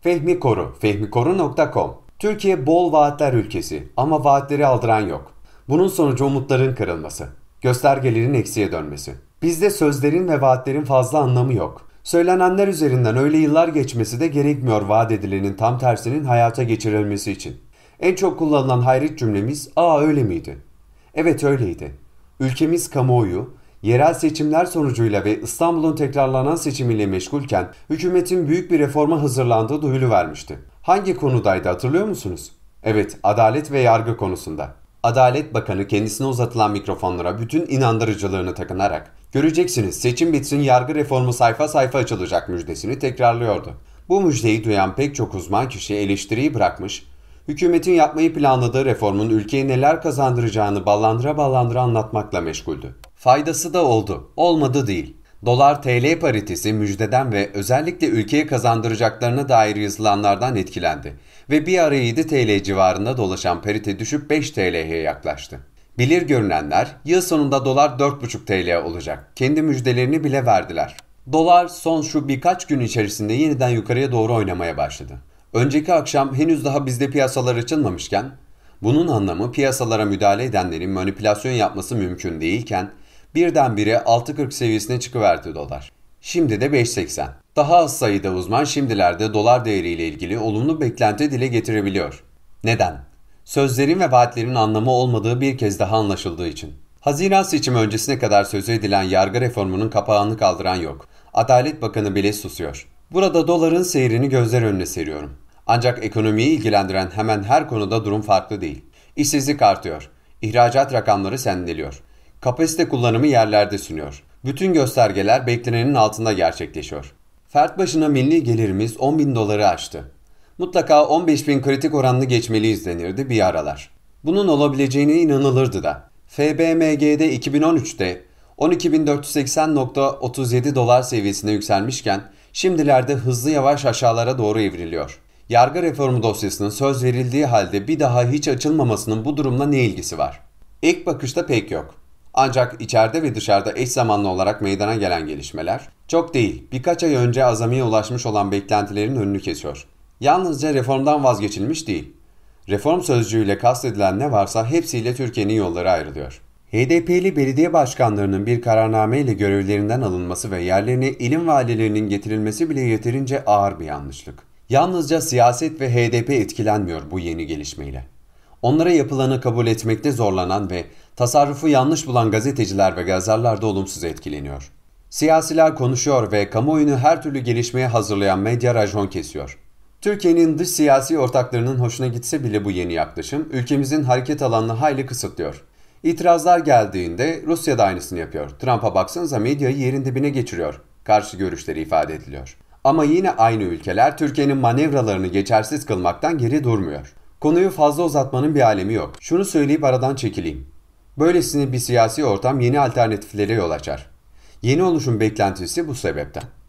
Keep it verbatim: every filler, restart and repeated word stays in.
Fehmi Koru, fehmikoru nokta com. Türkiye bol vaatler ülkesi ama vaatleri aldıran yok. Bunun sonucu umutların kırılması, göstergelerin eksiye dönmesi. Bizde sözlerin ve vaatlerin fazla anlamı yok. Söylenenler üzerinden öyle yıllar geçmesi de gerekmiyor vaat edilenin tam tersinin hayata geçirilmesi için. En çok kullanılan hayret cümlemiz "Aa öyle miydi?" Evet öyleydi. Ülkemiz kamuoyu, yerel seçimler sonucuyla ve İstanbul'un tekrarlanan seçimiyle meşgulken hükümetin büyük bir reforma hazırlandığı duyuluvermişti. Hangi konudaydı hatırlıyor musunuz? Evet, adalet ve yargı konusunda. Adalet Bakanı kendisine uzatılan mikrofonlara bütün inandırıcılığını takınarak "Göreceksiniz seçim bitsin yargı reformu sayfa sayfa açılacak" müjdesini tekrarlıyordu. Bu müjdeyi duyan pek çok uzman kişi eleştiriyi bırakmış, hükümetin yapmayı planladığı reformun ülkeye neler kazandıracağını ballandıra ballandıra anlatmakla meşguldü. Faydası da oldu, olmadı değil. Dolar-T L paritesi müjdeden ve özellikle ülkeye kazandıracaklarına dair yazılanlardan etkilendi ve bir ara yedi T L civarında dolaşan parite düşüp beş T L'ye yaklaştı. Bilir görünenler yıl sonunda dolar dört buçuk T L olacak. Kendi müjdelerini bile verdiler. Dolar son şu birkaç gün içerisinde yeniden yukarıya doğru oynamaya başladı. Önceki akşam henüz daha bizde piyasalar açılmamışken, bunun anlamı piyasalara müdahale edenlerin manipülasyon yapması mümkün değilken, birdenbire altı kırk seviyesine çıkıverdi dolar. Şimdi de beş seksen. Daha az sayıda uzman şimdilerde dolar değeriyle ilgili olumlu beklenti dile getirebiliyor. Neden? Sözlerin ve vaatlerin anlamı olmadığı bir kez daha anlaşıldığı için. Haziran seçimi öncesine kadar sözü edilen yargı reformunun kapağını kaldıran yok. Adalet Bakanı bile susuyor. Burada doların seyrini gözler önüne seriyorum. Ancak ekonomiyi ilgilendiren hemen her konuda durum farklı değil. İşsizlik artıyor. İhracat rakamları sendeliyor. Kapasite kullanımı yerlerde sünüyor. Bütün göstergeler beklenenin altında gerçekleşiyor. Fert başına milli gelirimiz on bin doları aştı. Mutlaka on beş bin kritik oranını geçmeliyiz denirdi bir aralar. Bunun olabileceğine inanılırdı da. F B M G'de iki bin on üçte on iki bin dört yüz seksen nokta otuz yedi dolar seviyesine yükselmişken şimdilerde hızlı yavaş aşağılara doğru evriliyor. Yargı reformu dosyasının söz verildiği halde bir daha hiç açılmamasının bu durumla ne ilgisi var? İlk bakışta pek yok. Ancak içeride ve dışarıda eş zamanlı olarak meydana gelen gelişmeler çok değil birkaç ay önce azamiye ulaşmış olan beklentilerin önünü kesiyor. Yalnızca reformdan vazgeçilmiş değil. Reform sözcüğüyle kastedilen ne varsa hepsiyle Türkiye'nin yolları ayrılıyor. H D P'li belediye başkanlarının bir kararnameyle görevlerinden alınması ve yerlerine ilim valilerinin getirilmesi bile yeterince ağır bir yanlışlık. Yalnızca siyaset ve H D P etkilenmiyor bu yeni gelişmeyle. Onlara yapılanı kabul etmekte zorlanan ve tasarrufu yanlış bulan gazeteciler ve yazarlar da olumsuz etkileniyor. Siyasiler konuşuyor ve kamuoyunu her türlü gelişmeye hazırlayan medya racon kesiyor. Türkiye'nin dış siyasi ortaklarının hoşuna gitse bile bu yeni yaklaşım ülkemizin hareket alanını hayli kısıtlıyor. İtirazlar geldiğinde Rusya da aynısını yapıyor. Trump'a baksanıza medyayı yerin dibine geçiriyor. Karşı görüşleri ifade ediliyor. Ama yine aynı ülkeler Türkiye'nin manevralarını geçersiz kılmaktan geri durmuyor. Konuyu fazla uzatmanın bir alemi yok. Şunu söyleyip aradan çekileyim. Böylesine bir siyasi ortam yeni alternatiflere yol açar. Yeni oluşum beklentisi bu sebepten.